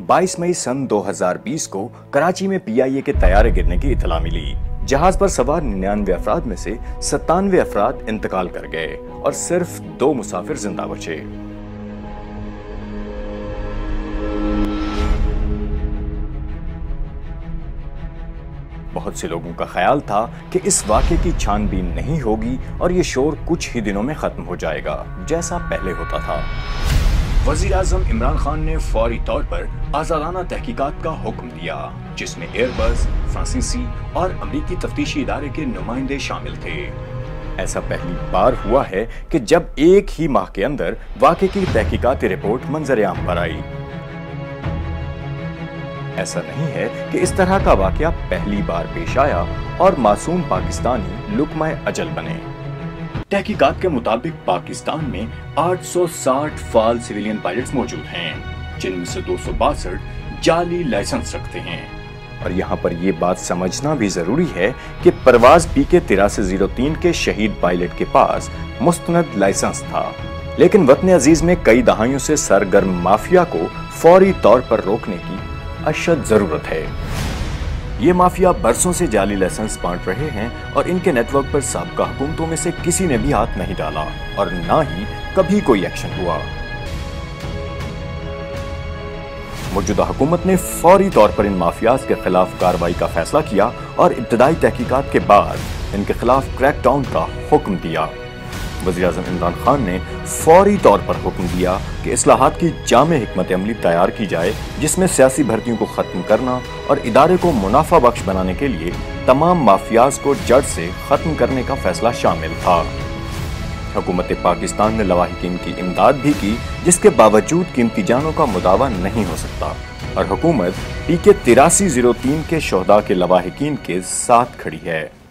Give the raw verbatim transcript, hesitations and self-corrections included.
बाईस मई सन दो हज़ार बीस को कराची में पी आई ए के तैयारे गिरने की इत्तला मिली। जहाज पर सवार निन्यानवे अफराद में से सत्तानवे अफराद इंतकाल कर गए और सिर्फ दो मुसाफिर जिंदा बचे। बहुत से लोगों का ख्याल था कि इस वाक़े की छानबीन नहीं होगी और ये शोर कुछ ही दिनों में खत्म हो जाएगा, जैसा पहले होता था। वज़ीर आज़म इमरान खान ने फौरी तौर पर आज़ादाना तहकीकात का हुक्म दिया, जिसमें एयरबस, फ्रांसीसी और अमरीकी तफ्तीशी इदारे के नुमाइंदे शामिल थे। ऐसा पहली बार हुआ है कि जब एक ही माह के अंदर वाक़े की तहकीकाती रिपोर्ट मंजर-ए-आम पर आई। ऐसा नहीं है कि इस तरह का वाक़या पहली बार पेश आया और मासूम पाकिस्तानी लुक़मा अजल बने। तहकीकात के मुताबिक पाकिस्तान में आठ सौ साठ फाल सिविलियन पायलट्स मौजूद हैं, जिनमें से दो सौ बासठ जाली लाइसेंस रखते हैं। और यहाँ पर यह बात समझना भी जरूरी है कि परवाज पी के तिरासी जीरो तीन के शहीद पायलट के पास मुस्तनद लाइसेंस था, लेकिन वतन अजीज में कई दहाइयों से सरगर्म माफिया को फौरी तौर पर रोकने की अशद जरूरत है। ये माफिया बरसों से जाली लाइसेंस बांट रहे हैं और इनके नेटवर्क पर साबका हुकूमतों में से किसी ने भी हाथ नहीं डाला और ना ही कभी कोई एक्शन हुआ। मौजूदा हुकूमत ने फौरी तौर पर इन माफियाज के खिलाफ कार्रवाई का फैसला किया और इब्तदाई तहकीकात के बाद इनके खिलाफ क्रैकडाउन का हुक्म दिया। वज़ीर आज़म इमरान खान ने फौरी तौर पर हुक्म दिया कि इस्लाहात की जामे हिकमत अमली तैयार की जाए, जिसमें सियासी भर्तियों को खत्म करना और इदारे को मुनाफा बख्श बनाने के लिए तमाम माफियाज को जड़ से खत्म करने का फैसला शामिल था। हुकूमत पाकिस्तान ने लवाहिकीन की इमदाद भी की, जिसके बावजूद कीमती जानों का मुदावा नहीं हो सकता और हुकूमत पी के तिरासी जीरो तीन के शोहदा के लवाहिकीन के साथ खड़ी है।